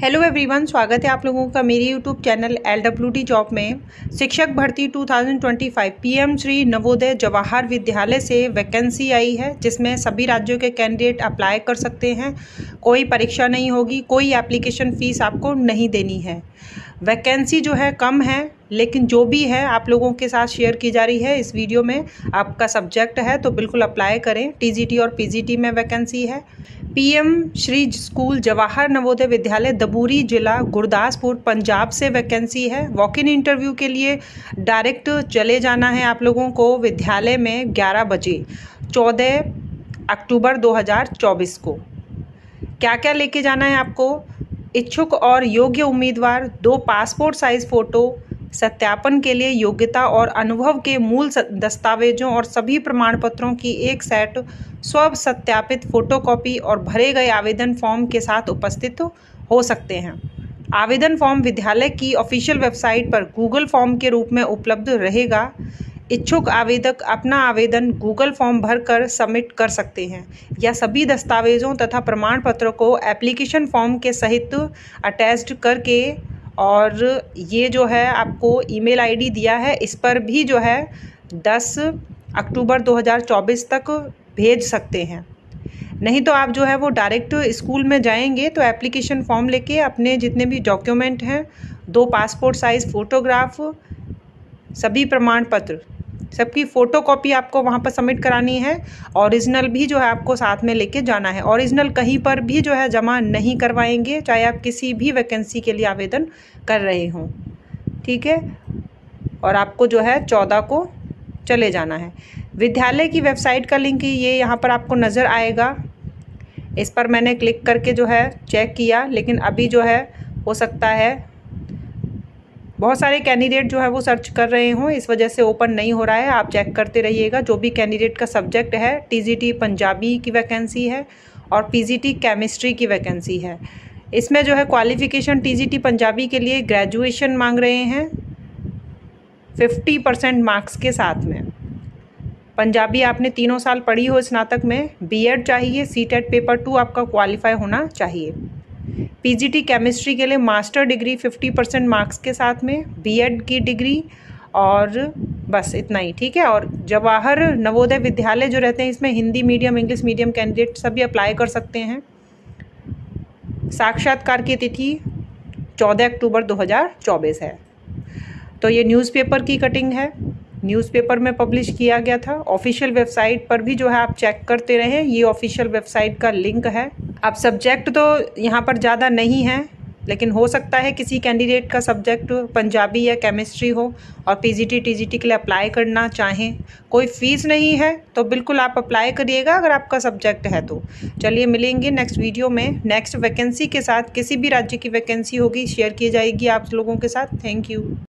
Hello everyone, स्वागत है आप लोगों का मेरे यूट्यूब चैनल LWD जॉब में। शिक्षक भर्ती 2025 पीएम श्री नवोदय जवाहर विद्यालय से वैकेंसी आई है, जिसमें सभी राज्यों के कैंडिडेट अप्लाई कर सकते हैं। कोई परीक्षा नहीं होगी, कोई एप्लीकेशन फ़ीस आपको नहीं देनी है। वैकेंसी जो है कम है, लेकिन जो भी है आप लोगों के साथ शेयर की जा रही है इस वीडियो में। आपका सब्जेक्ट है तो बिल्कुल अप्लाई करें। टीजीटी और पीजीटी में वैकेंसी है। पीएम श्री स्कूल जवाहर नवोदय विद्यालय दबूरी जिला गुरदासपुर पंजाब से वैकेंसी है। वॉक इन इंटरव्यू के लिए डायरेक्ट चले जाना है आप लोगों को विद्यालय में 11 बजे 14 अक्टूबर 2024 को। क्या क्या लेके जाना है आपको? इच्छुक और योग्य उम्मीदवार 2 पासपोर्ट साइज फ़ोटो, सत्यापन के लिए योग्यता और अनुभव के मूल दस्तावेजों और सभी प्रमाण पत्रों की एक सेट, स्व सत्यापित फोटोकॉपी और भरे गए आवेदन फॉर्म के साथ उपस्थित हो सकते हैं। आवेदन फॉर्म विद्यालय की ऑफिशियल वेबसाइट पर गूगल फॉर्म के रूप में उपलब्ध रहेगा। इच्छुक आवेदक अपना आवेदन गूगल फॉर्म भरकर सबमिट कर सकते हैं या सभी दस्तावेजों तथा प्रमाण पत्रों को एप्लीकेशन फॉर्म के सहित अटैच्ड करके, और ये जो है आपको ईमेल आईडी दिया है, इस पर भी जो है 10 अक्टूबर 2024 तक भेज सकते हैं। नहीं तो आप जो है वो डायरेक्ट स्कूल में जाएंगे तो एप्लीकेशन फॉर्म लेके अपने जितने भी डॉक्यूमेंट हैं, 2 पासपोर्ट साइज़ फ़ोटोग्राफ, सभी प्रमाण पत्र, सबकी फ़ोटोकॉपी आपको वहाँ पर सबमिट करानी है। ओरिजिनल भी जो है आपको साथ में लेके जाना है। ओरिजिनल कहीं पर भी जो है जमा नहीं करवाएंगे, चाहे आप किसी भी वैकेंसी के लिए आवेदन कर रहे हों, ठीक है। और आपको जो है 14 को चले जाना है। विद्यालय की वेबसाइट का लिंक ये यहाँ पर आपको नज़र आएगा। इस पर मैंने क्लिक करके जो है चेक किया, लेकिन अभी जो है हो सकता है बहुत सारे कैंडिडेट जो है वो सर्च कर रहे हों, इस वजह से ओपन नहीं हो रहा है। आप चेक करते रहिएगा। जो भी कैंडिडेट का सब्जेक्ट है, टीजीटी पंजाबी की वैकेंसी है और पीजीटी केमिस्ट्री की वैकेंसी है। इसमें जो है क्वालिफ़िकेशन टीजीटी पंजाबी के लिए ग्रेजुएशन मांग रहे हैं 50% मार्क्स के साथ में। पंजाबी आपने 3 साल पढ़ी हो स्नातक में, बीएड चाहिए, सीटेट पेपर 2 आपका क्वालिफाई होना चाहिए। पीजीटी केमिस्ट्री के लिए मास्टर डिग्री 50% मार्क्स के साथ में, बीएड की डिग्री, और बस इतना ही, ठीक है। और जवाहर नवोदय विद्यालय जो रहते हैं, इसमें Hindi medium, English medium candidate सभी अप्लाई कर सकते हैं। साक्षात्कार की तिथि 14 अक्टूबर 2024 है। तो ये न्यूज़पेपर की कटिंग है, न्यूज़पेपर में पब्लिश किया गया था। ऑफिशियल वेबसाइट पर भी जो है आप चेक करते रहें, ये ऑफिशियल वेबसाइट का लिंक है। अब सब्जेक्ट तो यहाँ पर ज़्यादा नहीं है, लेकिन हो सकता है किसी कैंडिडेट का सब्जेक्ट पंजाबी या केमिस्ट्री हो और पीजीटी टीजीटी के लिए अप्लाई करना चाहें। कोई फ़ीस नहीं है, तो बिल्कुल आप अप्लाई करिएगा अगर आपका सब्जेक्ट है तो। चलिए मिलेंगे नेक्स्ट वीडियो में नेक्स्ट वैकेंसी के साथ। किसी भी राज्य की वैकेंसी होगी शेयर की जाएगी आप लोगों के साथ। Thank you.